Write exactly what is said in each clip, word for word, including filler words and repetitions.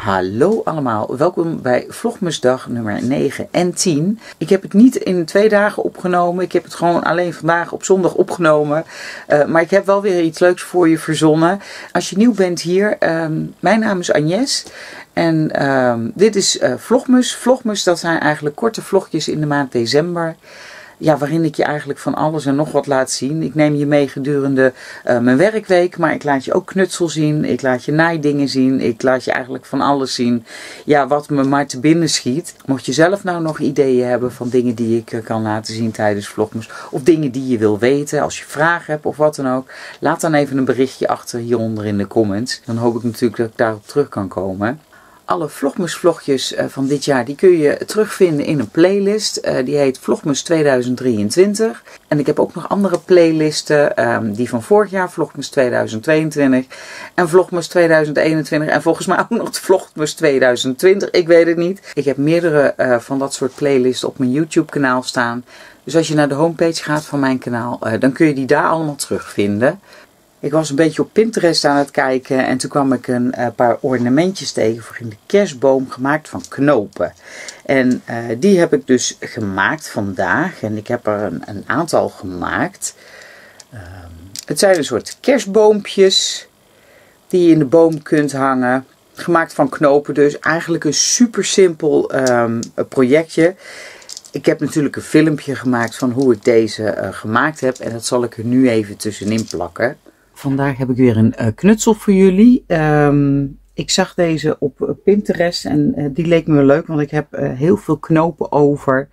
Hallo allemaal, welkom bij Vlogmasdag nummer negen en tien. Ik heb het niet in twee dagen opgenomen, ik heb het gewoon alleen vandaag op zondag opgenomen. Uh, maar ik heb wel weer iets leuks voor je verzonnen. Als je nieuw bent hier, um, mijn naam is Agnes en um, dit is uh, Vlogmas. Vlogmas, dat zijn eigenlijk korte vlogjes in de maand december. Ja, waarin ik je eigenlijk van alles en nog wat laat zien. Ik neem je mee gedurende uh, mijn werkweek, maar ik laat je ook knutsel zien. Ik laat je naaidingen zien. Ik laat je eigenlijk van alles zien. Ja, wat me maar te binnen schiet. Mocht je zelf nou nog ideeën hebben van dingen die ik uh, kan laten zien tijdens Vlogmas. Of dingen die je wil weten. Als je vragen hebt of wat dan ook. Laat dan even een berichtje achter hieronder in de comments. Dan hoop ik natuurlijk dat ik daarop terug kan komen. Alle Vlogmas vlogjes van dit jaar die kun je terugvinden in een playlist. Uh, die heet Vlogmas tweeduizend drieëntwintig. En ik heb ook nog andere playlisten. Um, die van vorig jaar, Vlogmas tweeduizend tweeëntwintig. En Vlogmas tweeduizend eenentwintig. En volgens mij ook nog Vlogmas tweeduizend twintig. Ik weet het niet. Ik heb meerdere uh, van dat soort playlists op mijn YouTube kanaal staan. Dus als je naar de homepage gaat van mijn kanaal, uh, dan kun je die daar allemaal terugvinden. Ik was een beetje op Pinterest aan het kijken en toen kwam ik een uh, paar ornamentjes tegen voor in de kerstboom gemaakt van knopen. En uh, die heb ik dus gemaakt vandaag en ik heb er een, een aantal gemaakt. Uh, het zijn een soort kerstboompjes die je in de boom kunt hangen. Gemaakt van knopen, dus eigenlijk een super simpel um, projectje. Ik heb natuurlijk een filmpje gemaakt van hoe ik deze uh, gemaakt heb en dat zal ik er nu even tussenin plakken. Vandaag heb ik weer een uh, knutsel voor jullie. Um, ik zag deze op uh, Pinterest en uh, die leek me wel leuk, want ik heb uh, heel veel knopen over.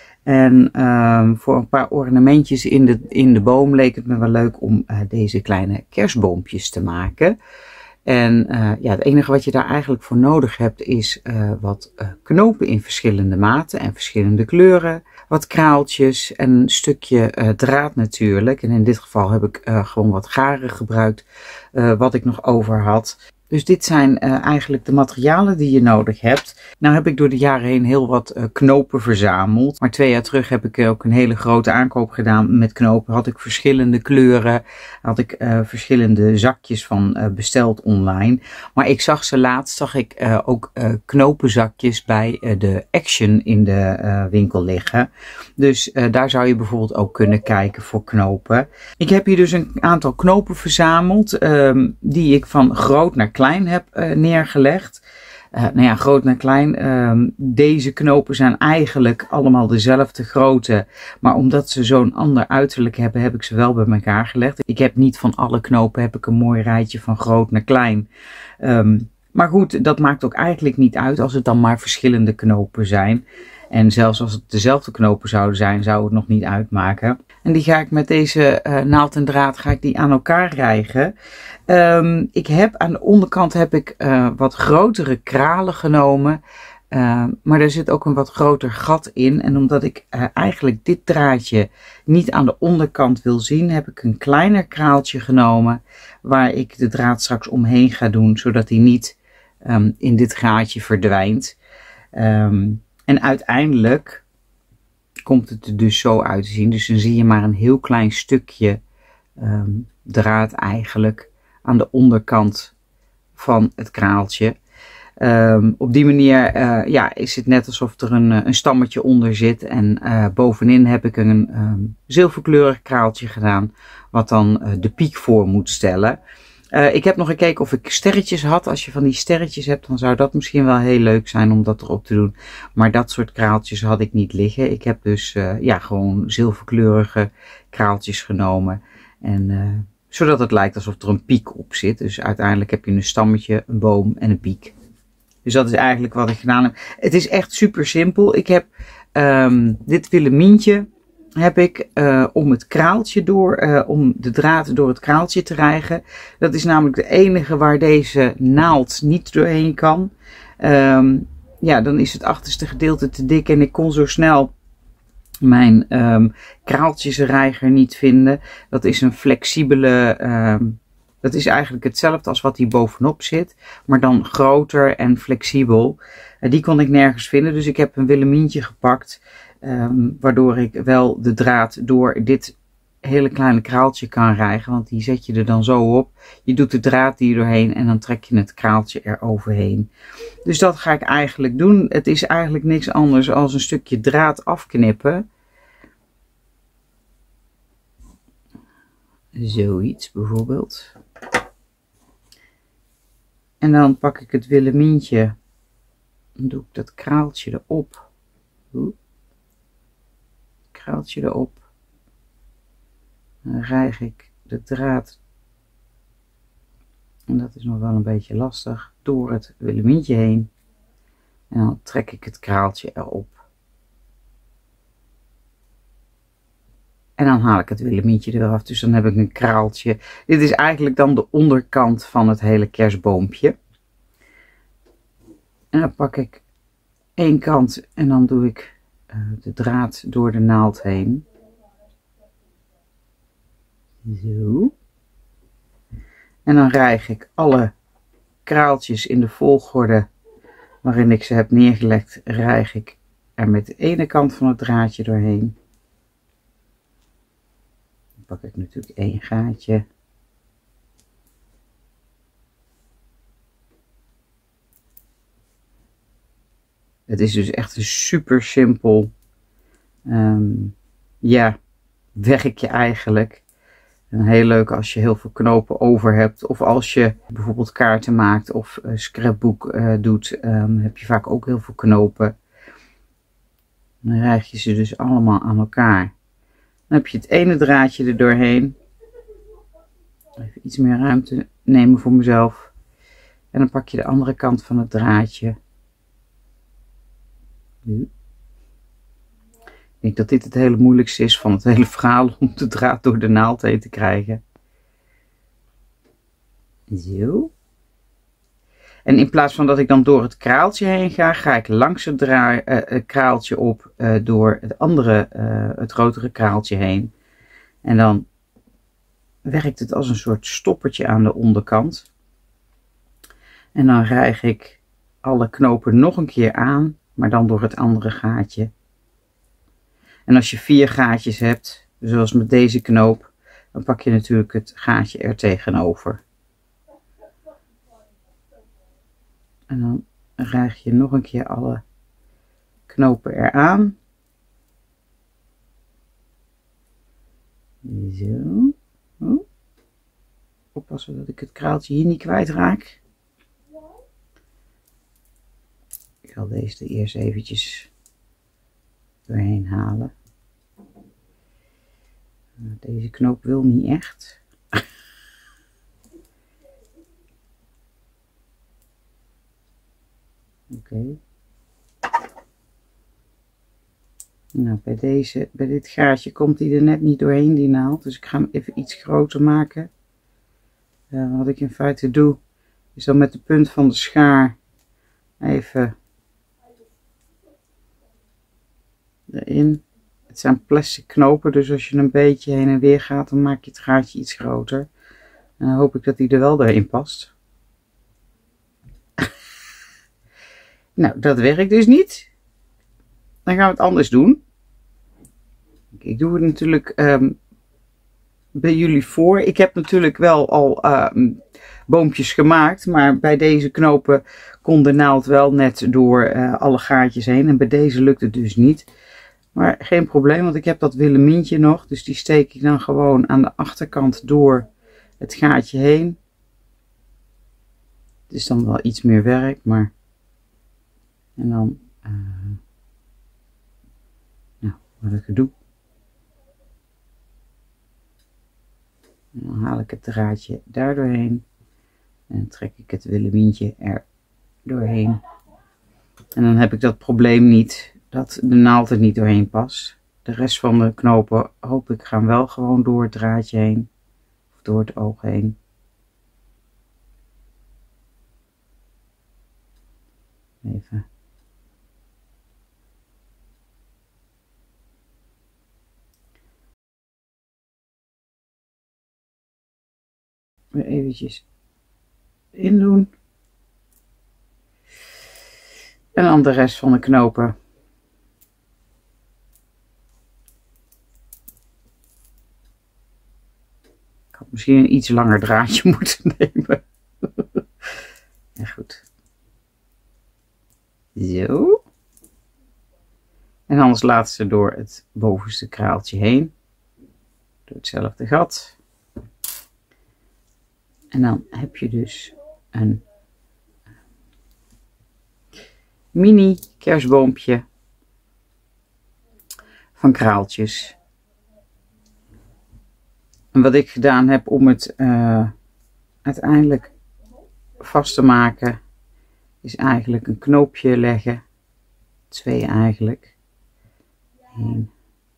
En um, voor een paar ornamentjes in de, in de boom leek het me wel leuk om uh, deze kleine kerstboompjes te maken. En uh, ja, het enige wat je daar eigenlijk voor nodig hebt is uh, wat uh, knopen in verschillende maten en verschillende kleuren. Wat kraaltjes en een stukje uh, draad natuurlijk. En in dit geval heb ik uh, gewoon wat garen gebruikt uh, wat ik nog over had. Dus dit zijn uh, eigenlijk de materialen die je nodig hebt. Nou heb ik door de jaren heen heel wat uh, knopen verzameld. Maar twee jaar terug heb ik ook een hele grote aankoop gedaan met knopen. Had ik verschillende kleuren. Had ik uh, verschillende zakjes van uh, besteld online. Maar ik zag ze laatst, zag ik uh, ook uh, knopenzakjes bij uh, de Action in de uh, winkel liggen. Dus uh, daar zou je bijvoorbeeld ook kunnen kijken voor knopen. Ik heb hier dus een aantal knopen verzameld. Um, die ik van groot naar klein klein heb uh, neergelegd. Uh, nou ja, groot naar klein. Uh, deze knopen zijn eigenlijk allemaal dezelfde grootte. Maar omdat ze zo'n ander uiterlijk hebben, heb ik ze wel bij elkaar gelegd. Ik heb niet van alle knopen heb ik een mooi rijtje van groot naar klein. Um, maar goed, dat maakt ook eigenlijk niet uit als het dan maar verschillende knopen zijn. En zelfs als het dezelfde knopen zouden zijn, zou het nog niet uitmaken. En die ga ik met deze uh, naald en draad ga ik die aan elkaar rijgen. Um, ik heb aan de onderkant heb ik uh, wat grotere kralen genomen. Uh, maar er zit ook een wat groter gat in. En omdat ik uh, eigenlijk dit draadje niet aan de onderkant wil zien, heb ik een kleiner kraaltje genomen. Waar ik de draad straks omheen ga doen, zodat hij niet um, in dit gaatje verdwijnt. Um, en uiteindelijk komt het er dus zo uit te zien. Dus dan zie je maar een heel klein stukje um, draad eigenlijk aan de onderkant van het kraaltje. Um, op die manier uh, ja, is het net alsof er een, een stammetje onder zit. En uh, bovenin heb ik een um, zilverkleurig kraaltje gedaan. Wat dan uh, de piek voor moet stellen. Uh, ik heb nog gekeken of ik sterretjes had. Als je van die sterretjes hebt, dan zou dat misschien wel heel leuk zijn om dat erop te doen. Maar dat soort kraaltjes had ik niet liggen. Ik heb dus uh, ja, gewoon zilverkleurige kraaltjes genomen. En, uh, zodat het lijkt alsof er een piek op zit. Dus uiteindelijk heb je een stammetje, een boom en een piek. Dus dat is eigenlijk wat ik gedaan heb. Het is echt super simpel. Ik heb um, dit willemintje heb ik uh, om het kraaltje door, uh, om de draad door het kraaltje te rijgen. Dat is namelijk de enige waar deze naald niet doorheen kan. Um, ja, dan is het achterste gedeelte te dik en ik kon zo snel mijn um, kraaltjesreiger niet vinden. Dat is een flexibele, um, dat is eigenlijk hetzelfde als wat hier bovenop zit, maar dan groter en flexibel. Uh, die kon ik nergens vinden, dus ik heb een willemintje gepakt. Um, waardoor ik wel de draad door dit hele kleine kraaltje kan rijgen, want die zet je er dan zo op. Je doet de draad hier doorheen en dan trek je het kraaltje er overheen. Dus dat ga ik eigenlijk doen. Het is eigenlijk niks anders dan een stukje draad afknippen. Zoiets bijvoorbeeld. En dan pak ik het willemintje. Dan doe ik dat kraaltje erop. Oeh. Kraaltje erop. Dan rijg ik de draad, en dat is nog wel een beetje lastig, door het willemintje heen. En dan trek ik het kraaltje erop. En dan haal ik het willemintje eraf, dus dan heb ik een kraaltje. Dit is eigenlijk dan de onderkant van het hele kerstboompje. En dan pak ik één kant en dan doe ik uh, de draad door de naald heen. Zo. En dan rijg ik alle kraaltjes in de volgorde waarin ik ze heb neergelegd, rijg ik er met de ene kant van het draadje doorheen. Dan pak ik natuurlijk één gaatje. Het is dus echt een super simpel um, ja, werkje eigenlijk. En heel leuk als je heel veel knopen over hebt. Of als je bijvoorbeeld kaarten maakt of uh, scrapbook uh, doet. Um, heb je vaak ook heel veel knopen. Dan rijg je ze dus allemaal aan elkaar. Dan heb je het ene draadje er doorheen. Even iets meer ruimte nemen voor mezelf. En dan pak je de andere kant van het draadje. Nu. Ik denk dat dit het hele moeilijkste is van het hele verhaal, om de draad door de naald heen te krijgen. Zo. En in plaats van dat ik dan door het kraaltje heen ga, ga ik langs het draai, uh, kraaltje op uh, door het andere, uh, het grotere kraaltje heen. En dan werkt het als een soort stoppertje aan de onderkant. En dan rijg ik alle knopen nog een keer aan, maar dan door het andere gaatje. En als je vier gaatjes hebt, zoals met deze knoop, dan pak je natuurlijk het gaatje er tegenover. En dan rijg je nog een keer alle knopen eraan. Zo. Oh. Oppassen dat ik het kraaltje hier niet kwijtraak. Ik zal deze er eerst eventjes doorheen halen. Deze knoop wil niet echt. Oké. Okay. Nou, bij deze, bij dit gaatje komt hij er net niet doorheen, die naald. Dus ik ga hem even iets groter maken. Uh, wat ik in feite doe, is dan met de punt van de schaar even erin. Het zijn plastic knopen, dus als je een beetje heen en weer gaat, dan maak je het gaatje iets groter. En dan hoop ik dat hij er wel doorheen past. Nou, dat werkt dus niet. Dan gaan we het anders doen. Ik doe het natuurlijk um, bij jullie voor. Ik heb natuurlijk wel al um, boompjes gemaakt, maar bij deze knopen kon de naald wel net door uh, alle gaatjes heen. En bij deze lukt het dus niet. Maar geen probleem, want ik heb dat willemintje nog. Dus die steek ik dan gewoon aan de achterkant door het gaatje heen. Het is dan wel iets meer werk, maar... En dan... Uh... Nou, wat ik doe. En dan haal ik het draadje daar doorheen. En dan trek ik het willemintje er doorheen. En dan heb ik dat probleem niet, dat de naald er niet doorheen past. De rest van de knopen hoop ik gaan wel gewoon door het draadje heen. Of door het oog heen. Even. Weer eventjes in doen. En dan de rest van de knopen. misschien een iets langer draadje moeten nemen. Ja, goed. Zo. En anders laat ze door het bovenste kraaltje heen. Door hetzelfde gat. En dan heb je dus een mini kerstboompje van kraaltjes. En wat ik gedaan heb om het uh, uiteindelijk vast te maken, is eigenlijk een knoopje leggen. Twee eigenlijk. Eén.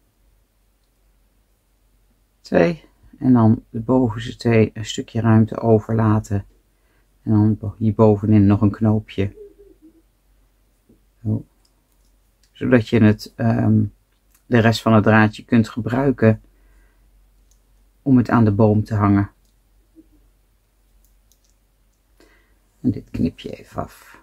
Twee. En dan de bovenste twee een stukje ruimte overlaten. En dan hierbovenin nog een knoopje. Zo. Zodat je het, um, de rest van het draadje kunt gebruiken om het aan de boom te hangen. En dit knip je even af.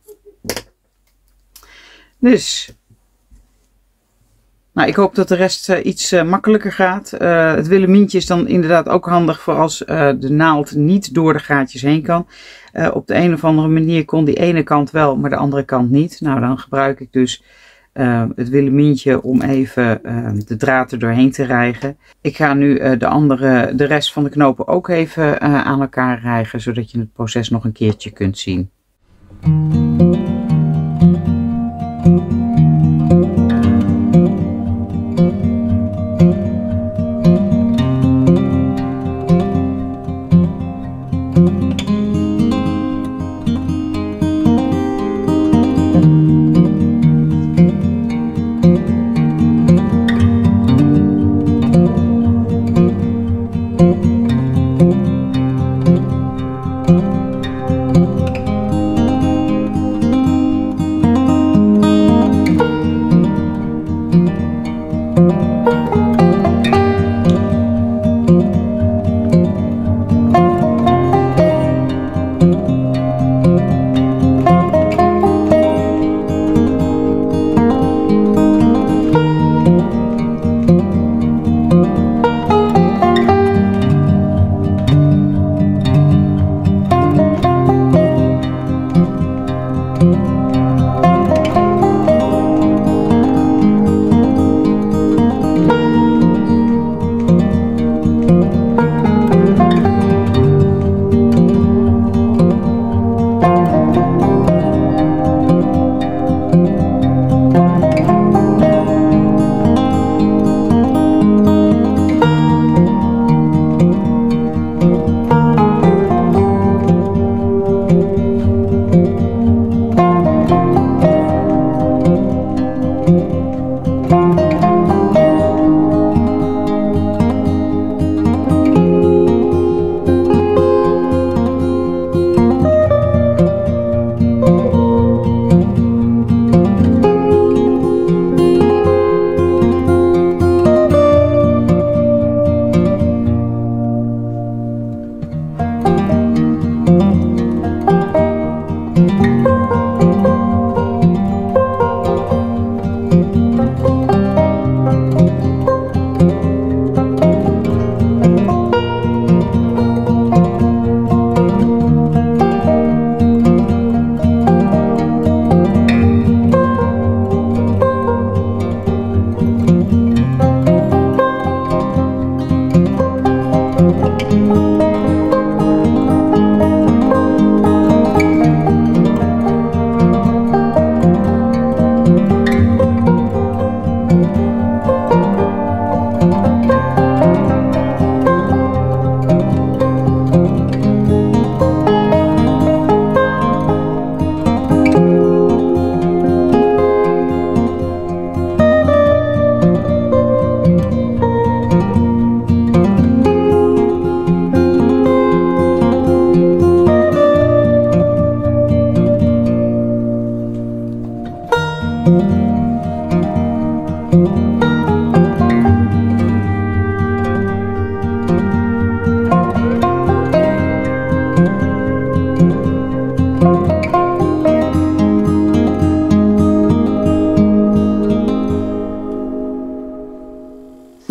Dus, nou, ik hoop dat de rest uh, iets uh, makkelijker gaat. Uh, het willemientje is dan inderdaad ook handig voor als uh, de naald niet door de gaatjes heen kan. Uh, op de een of andere manier kon die ene kant wel, maar de andere kant niet. Nou, dan gebruik ik dus uh, het willemientje om even uh, de draad er doorheen te rijgen. Ik ga nu uh, de, andere, de rest van de knopen ook even uh, aan elkaar rijgen, zodat je het proces nog een keertje kunt zien.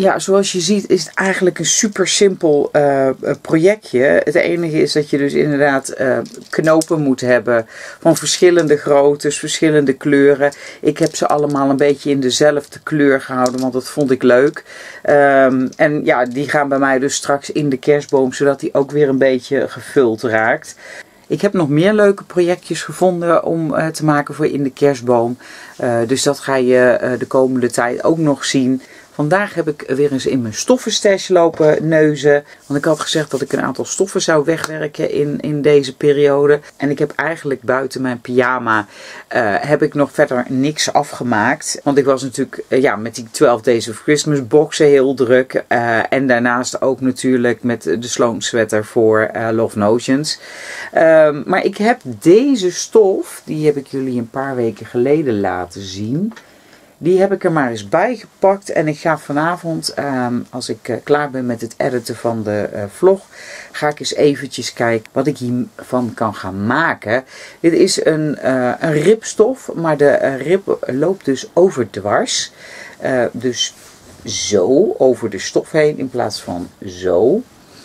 ja, zoals je ziet is het eigenlijk een super simpel uh, projectje. Het enige is dat je dus inderdaad uh, knopen moet hebben van verschillende groottes, verschillende kleuren. Ik heb ze allemaal een beetje in dezelfde kleur gehouden, want dat vond ik leuk. Um, en ja, die gaan bij mij dus straks in de kerstboom, zodat die ook weer een beetje gevuld raakt. Ik heb nog meer leuke projectjes gevonden om uh, te maken voor in de kerstboom. Uh, dus dat ga je uh, de komende tijd ook nog zien. Vandaag heb ik weer eens in mijn stoffenstash lopen neuzen. Want ik had gezegd dat ik een aantal stoffen zou wegwerken in, in deze periode. En ik heb eigenlijk buiten mijn pyjama uh, heb ik nog verder niks afgemaakt. Want ik was natuurlijk uh, ja, met die twaalf Days of Christmas boxen heel druk. Uh, en daarnaast ook natuurlijk met de Sloan sweater voor uh, Love Notions. Uh, maar ik heb deze stof, die heb ik jullie een paar weken geleden laten zien. Die heb ik er maar eens bij gepakt en ik ga vanavond, um, als ik uh, klaar ben met het editen van de uh, vlog, ga ik eens eventjes kijken wat ik hiervan kan gaan maken. Dit is een, uh, een ribstof, maar de uh, rib loopt dus overdwars. Uh, dus zo, over de stof heen in plaats van zo.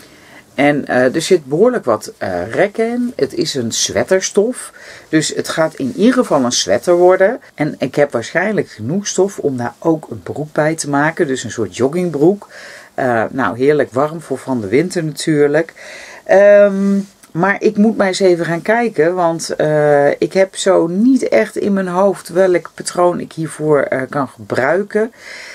En uh, er zit behoorlijk wat uh, rek in. Het is een sweaterstof. Dus het gaat in ieder geval een sweater worden. En ik heb waarschijnlijk genoeg stof om daar ook een broek bij te maken. Dus een soort joggingbroek. Uh, nou, heerlijk warm voor van de winter natuurlijk. Um, maar ik moet maar eens even gaan kijken. Want uh, ik heb zo niet echt in mijn hoofd welk patroon ik hiervoor uh, kan gebruiken.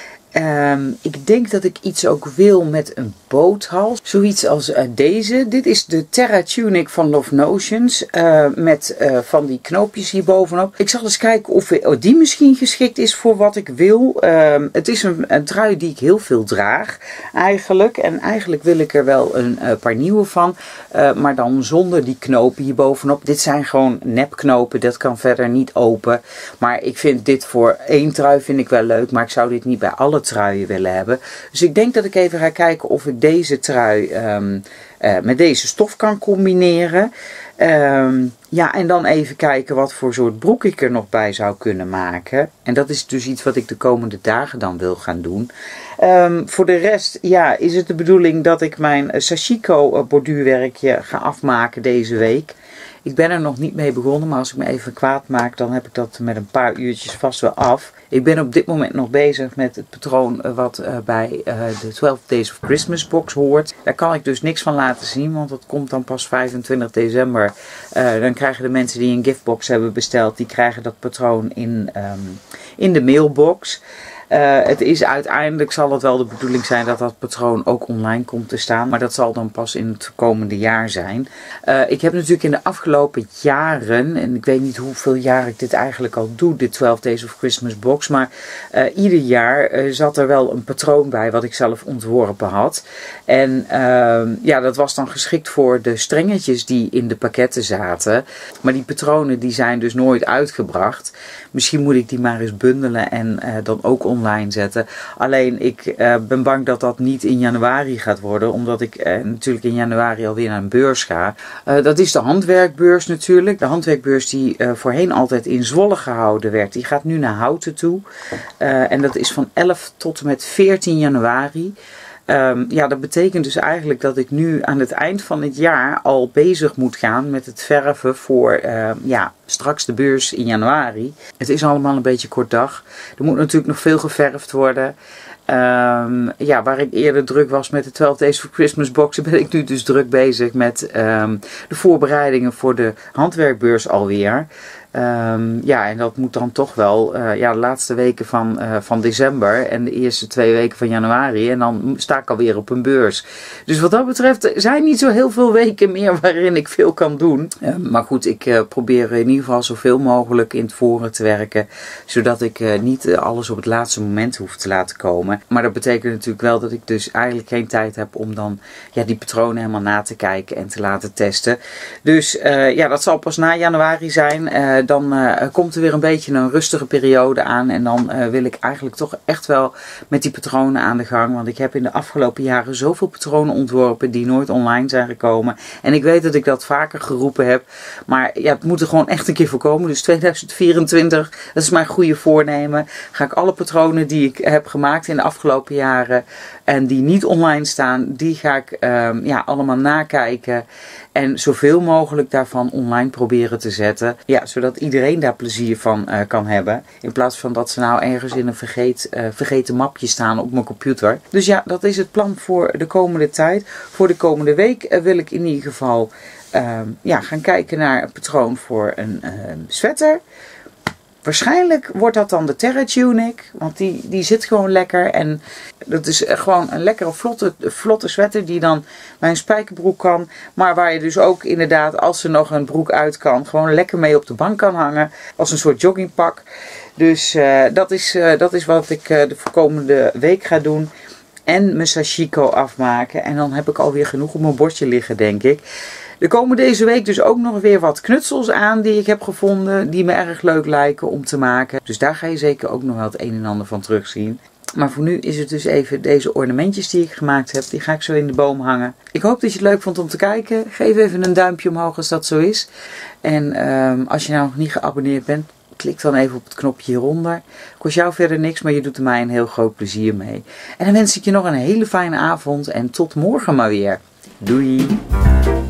Um, ik denk dat ik iets ook wil met een boothals. Zoiets als uh, deze. Dit is de Terra Tunic van Love Notions. Uh, met uh, van die knoopjes hier bovenop. Ik zal eens kijken of die misschien geschikt is voor wat ik wil. Um, het is een, een trui die ik heel veel draag eigenlijk. En eigenlijk wil ik er wel een uh, paar nieuwe van. Uh, maar dan zonder die knopen hier bovenop. Dit zijn gewoon nepknopen. Dat kan verder niet open. Maar ik vind dit voor één trui vind ik wel leuk. Maar ik zou dit niet bij alle truien willen hebben. Dus ik denk dat ik even ga kijken of ik deze trui um, uh, met deze stof kan combineren. Um, ja, en dan even kijken wat voor soort broek ik er nog bij zou kunnen maken. En dat is dus iets wat ik de komende dagen dan wil gaan doen. Um, voor de rest, ja, is het de bedoeling dat ik mijn Sashiko borduurwerkje ga afmaken deze week. Ik ben er nog niet mee begonnen, maar als ik me even kwaad maak, dan heb ik dat met een paar uurtjes vast wel af. Ik ben op dit moment nog bezig met het patroon wat uh, bij uh, de twaalf Days of Christmas box hoort. Daar kan ik dus niks van laten zien, want dat komt dan pas vijfentwintig december. Uh, dan krijgen de mensen die een giftbox hebben besteld, die krijgen dat patroon in, um, in de mailbox. Uh, het is uiteindelijk zal het wel de bedoeling zijn dat dat patroon ook online komt te staan. Maar dat zal dan pas in het komende jaar zijn. Uh, ik heb natuurlijk in de afgelopen jaren, en ik weet niet hoeveel jaar ik dit eigenlijk al doe, dit twaalf Days of Christmas box. Maar uh, ieder jaar uh, zat er wel een patroon bij wat ik zelf ontworpen had. En uh, ja, dat was dan geschikt voor de strengetjes die in de pakketten zaten. Maar die patronen die zijn dus nooit uitgebracht. Misschien moet ik die maar eens bundelen en uh, dan ook online zetten. Alleen ik uh, ben bang dat dat niet in januari gaat worden. Omdat ik uh, natuurlijk in januari alweer naar een beurs ga. Uh, dat is de handwerkbeurs natuurlijk. De handwerkbeurs die uh, voorheen altijd in Zwolle gehouden werd. Die gaat nu naar Houten toe. Uh, en dat is van elf tot en met veertien januari. Um, ja, dat betekent dus eigenlijk dat ik nu aan het eind van het jaar al bezig moet gaan met het verven voor uh, ja, straks de beurs in januari. Het is allemaal een beetje kort dag. Er moet natuurlijk nog veel geverfd worden. Um, ja, waar ik eerder druk was met de twaalf Days of Christmas boxen, ben ik nu dus druk bezig met um, de voorbereidingen voor de handwerkbeurs alweer. Um, ja, en dat moet dan toch wel uh, ja, de laatste weken van, uh, van december en de eerste twee weken van januari. En dan sta ik alweer op een beurs. Dus wat dat betreft zijn niet zo heel veel weken meer waarin ik veel kan doen. Uh, maar goed, ik uh, probeer in ieder geval zoveel mogelijk in het voren te werken. Zodat ik uh, niet uh, alles op het laatste moment hoef te laten komen. Maar dat betekent natuurlijk wel dat ik dus eigenlijk geen tijd heb om dan ja, die patronen helemaal na te kijken en te laten testen. Dus uh, ja, dat zal pas na januari zijn. Uh, Dan uh, komt er weer een beetje een rustige periode aan. En dan uh, wil ik eigenlijk toch echt wel met die patronen aan de gang. Want ik heb in de afgelopen jaren zoveel patronen ontworpen die nooit online zijn gekomen. En ik weet dat ik dat vaker geroepen heb. Maar ja, het moet er gewoon echt een keer voorkomen. Dus tweeduizend vierentwintig, dat is mijn goede voornemen. Ga ik alle patronen die ik heb gemaakt in de afgelopen jaren en die niet online staan, die ga ik um, ja, allemaal nakijken. En zoveel mogelijk daarvan online proberen te zetten. Ja, zodat iedereen daar plezier van uh, kan hebben. In plaats van dat ze nou ergens in een vergeet, uh, vergeten mapje staan op mijn computer. Dus ja, dat is het plan voor de komende tijd. Voor de komende week uh, wil ik in ieder geval uh, ja, gaan kijken naar een patroon voor een uh, sweater. Waarschijnlijk wordt dat dan de Terra Tunic, want die, die zit gewoon lekker. En dat is gewoon een lekkere vlotte, vlotte sweater die dan bij een spijkerbroek kan. Maar waar je dus ook inderdaad, als er nog een broek uit kan, gewoon lekker mee op de bank kan hangen. Als een soort joggingpak. Dus uh, dat, is, uh, dat is wat ik uh, de komende week ga doen. En mijn sashiko afmaken. En dan heb ik alweer genoeg op mijn bordje liggen, denk ik. Er komen deze week dus ook nog weer wat knutsels aan die ik heb gevonden. Die me erg leuk lijken om te maken. Dus daar ga je zeker ook nog wel het een en ander van terugzien. Maar voor nu is het dus even deze ornamentjes die ik gemaakt heb. Die ga ik zo in de boom hangen. Ik hoop dat je het leuk vond om te kijken. Geef even een duimpje omhoog als dat zo is. En um, als je nou nog niet geabonneerd bent, klik dan even op het knopje hieronder. Kost jou verder niks, maar je doet er mij een heel groot plezier mee. En dan wens ik je nog een hele fijne avond en tot morgen maar weer. Doei!